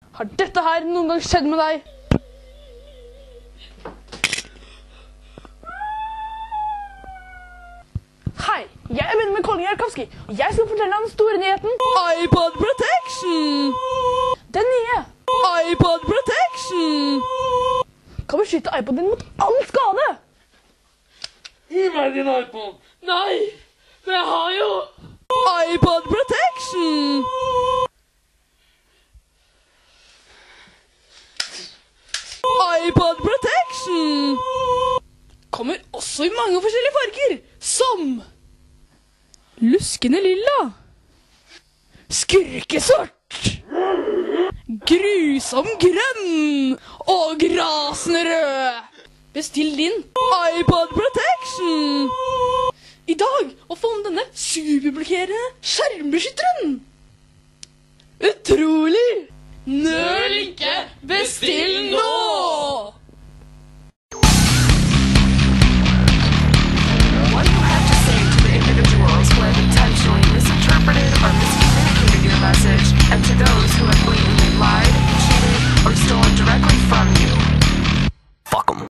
Har dette her noen gang skjedd med deg? Hei, jeg er venn med Colin Jarkowski, og jeg skal fortelle deg den store nyheten. iPod Protection! Den nye iPod Protection! kan beskytte iPoden din mot all skade. Gi meg din iPod! Nei! For jeg har jo iPod Protection! iPod Protection! Kommer også i mange forskjellige farger, som luskende lilla, skurkesort, grusom grønn og rasende rød. Bestill din iPod Protection! i dag og få om denne superblokkerende skjermbeskytteren. Utrolig!